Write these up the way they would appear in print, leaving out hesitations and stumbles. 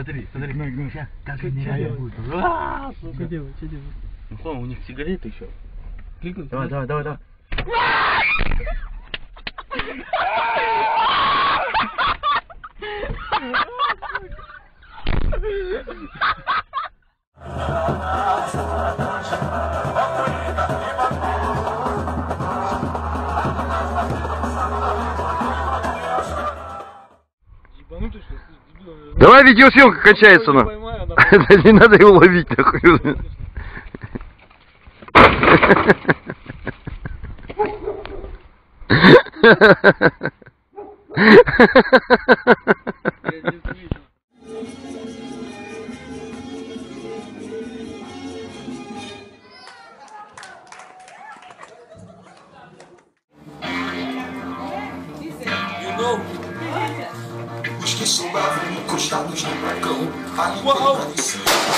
Смотри. Сейчас, как нереально будет. Что делать? Ну, у них сигареты еще. Кликнуть? Давай. Давай, видеосъемка кончается, ну. Не надо его ловить, нахуй. Os que sobravam encostados no balcão, ali permaneciam.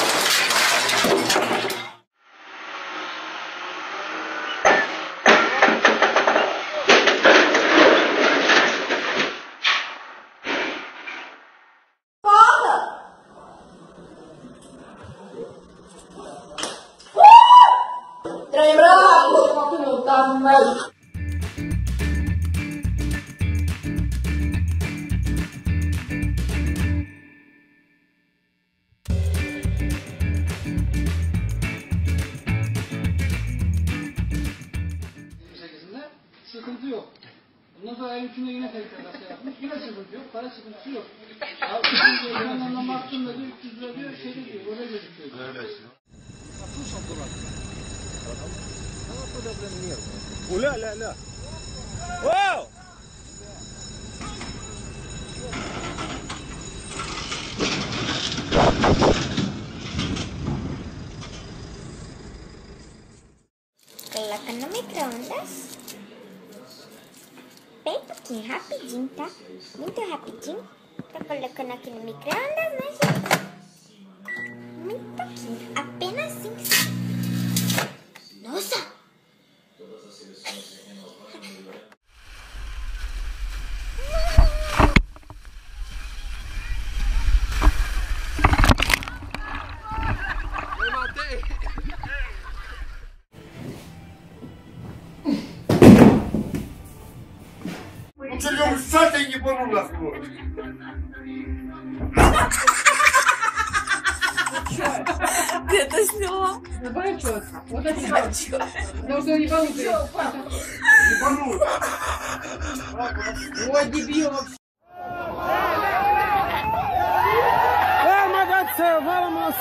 Sıkıntı yok. Ondan sonra ayın içinde yine tekrar yapmış. Yine sıkıntı yok. Para sıkıntısı yok. Yanından baktım da diyor 300 lira diyor şeyde diyor. Orada gözüküyor. لا واو Coloca no micro-ondas. Bem pouquinho, rapidinho, tá? Muito rapidinho. Tá colocando aqui no micro-ondas, né, gente? Muito pouquinho. Apenas 5 segundos. Nossa! Eu matei. Уцелел сад и не помню нас. Ты это сняла? Давай что? Вот это что? Потому что не ебанутый. Ебанут. Ой, дебил вообще. Vamos!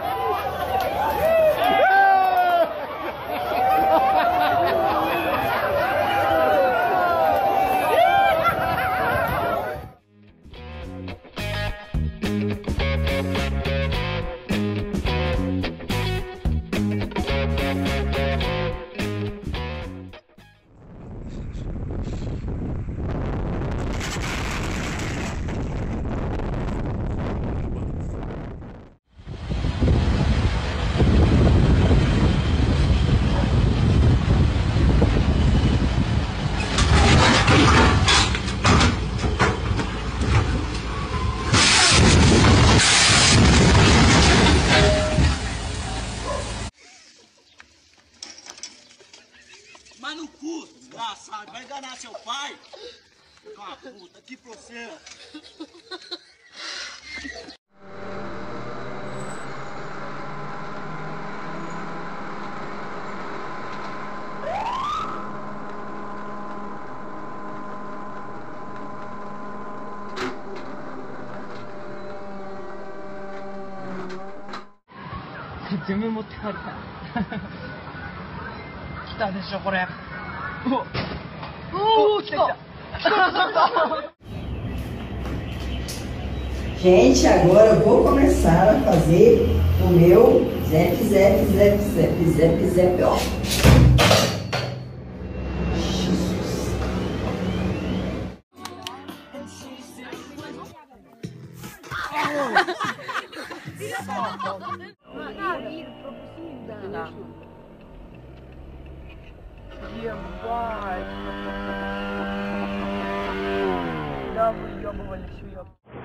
Mas no cu, desgraçado, vai enganar seu pai? Ah, puta, que processo. 全部持って帰った。来たでしょこれ。おお来た。 Gente, agora eu vou começar a fazer o meu zap, ó. Я бы ебывали всю ёб.